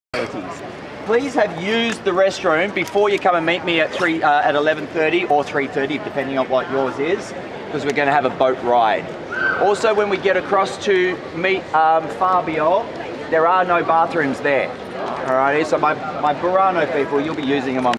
Please have used the restroom before you come and meet me at 11:30 or 3:30, depending on what yours is, because we're going to have a boat ride. Also, when we get across to meet Fabio, there are no bathrooms there. Alrighty, so my Burano people, you'll be using them on